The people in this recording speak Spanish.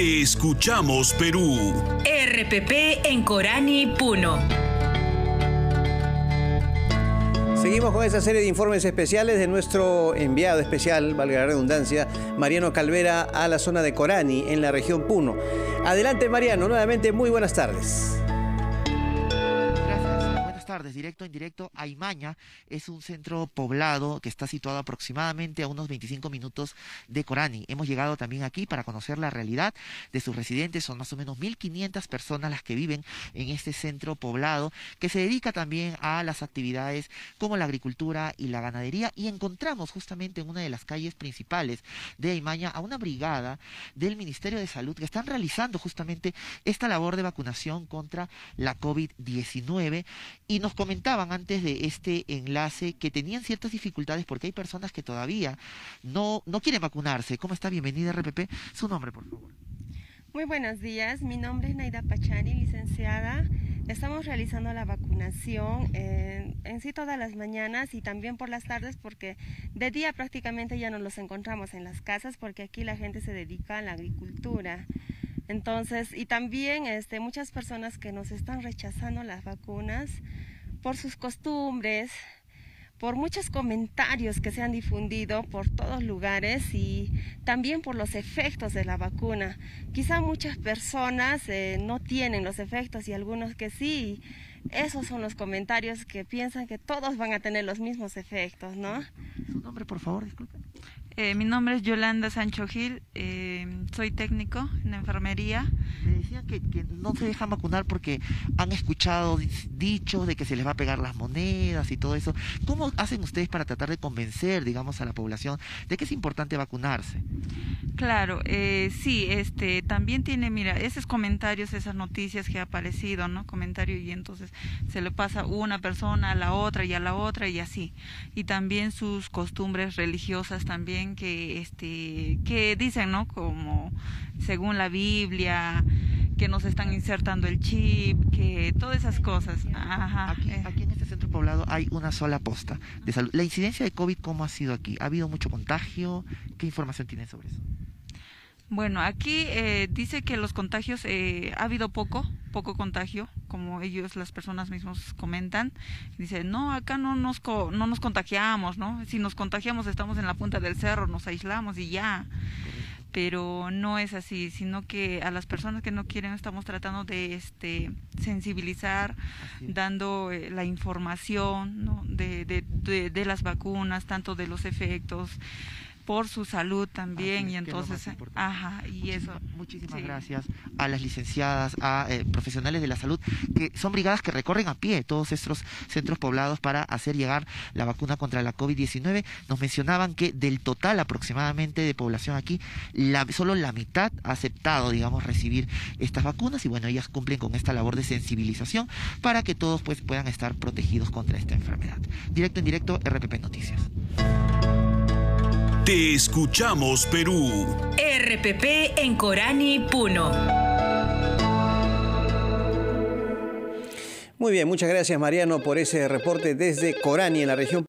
Te escuchamos, Perú. RPP en Corani, Puno. Seguimos con esta serie de informes especiales de nuestro enviado especial, valga la redundancia, Mariano Calvera, a la zona de Corani, en la región Puno. Adelante, Mariano, nuevamente muy buenas tardes. Buenas tardes, directo en directo. Aymaña es un centro poblado que está situado aproximadamente a unos 25 minutos de Corani. Hemos llegado también aquí para conocer la realidad de sus residentes. Son más o menos 1.500 personas las que viven en este centro poblado, que se dedica también a las actividades como la agricultura y la ganadería. Y encontramos justamente en una de las calles principales de Aymaña a una brigada del Ministerio de Salud que están realizando justamente esta labor de vacunación contra la COVID-19. Y nos comentaban antes de este enlace que tenían ciertas dificultades porque hay personas que todavía no quieren vacunarse. ¿Cómo está? Bienvenida, RPP. Su nombre, por favor. Muy buenos días, mi nombre es Naida Pachani, licenciada. Estamos realizando la vacunación en sí todas las mañanas y también por las tardes, porque de día prácticamente ya nos los encontramos en las casas porque aquí la gente se dedica a la agricultura. Entonces, y también muchas personas que nos están rechazando las vacunas por sus costumbres, por muchos comentarios que se han difundido por todos lugares y también por los efectos de la vacuna. Quizá muchas personas no tienen los efectos y algunos que sí. Esos son los comentarios que piensan que todos van a tener los mismos efectos, ¿no? Su nombre, por favor, disculpe. Mi nombre es Yolanda Sancho Gil, soy técnico en enfermería. Me decían que no se dejan vacunar porque han escuchado dichos de que se les va a pegar las monedas y todo eso. ¿Cómo hacen ustedes para tratar de convencer, digamos, a la población de que es importante vacunarse? Claro, sí, también tiene, mira, esos comentarios, esas noticias que ha aparecido, ¿no? Comentario, y entonces se le pasa una persona a la otra y a la otra y así. Y también sus costumbres religiosas también que dicen, ¿no? Como según la Biblia, que nos están insertando el chip, que todas esas cosas. Ajá. Aquí en este centro poblado hay una sola posta de salud. La incidencia de COVID, ¿cómo ha sido aquí? ¿Ha habido mucho contagio? ¿Qué información tienen sobre eso? Bueno, aquí dice que los contagios, ha habido poco contagio, como las personas mismos comentan. Dicen, no, acá no nos contagiamos, ¿no? Si nos contagiamos estamos en la punta del cerro, nos aislamos y ya. Pero no es así, sino que a las personas que no quieren estamos tratando de sensibilizar, dando la información, ¿no? de las vacunas, tanto de los efectos, por su salud también, y entonces, muchísimas gracias a las licenciadas, a profesionales de la salud, que son brigadas que recorren a pie todos estos centros poblados para hacer llegar la vacuna contra la COVID-19. Nos mencionaban que del total aproximadamente de población aquí, solo la mitad ha aceptado, digamos, recibir estas vacunas, y bueno, ellas cumplen con esta labor de sensibilización para que todos pues puedan estar protegidos contra esta enfermedad. Directo en directo, RPP Noticias. Te escuchamos, Perú. RPP en Corani, Puno. Muy bien, muchas gracias, Mariano, por ese reporte desde Corani, en la región